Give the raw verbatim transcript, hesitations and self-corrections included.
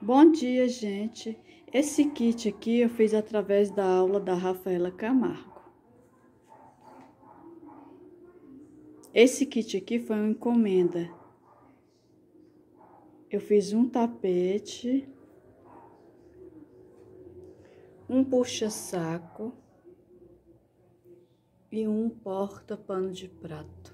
Bom dia, gente. Esse kit aqui eu fiz através da aula da Rafaela Camargo. Esse kit aqui foi uma encomenda. Eu fiz um tapete, um puxa-saco e um porta-pano de prato.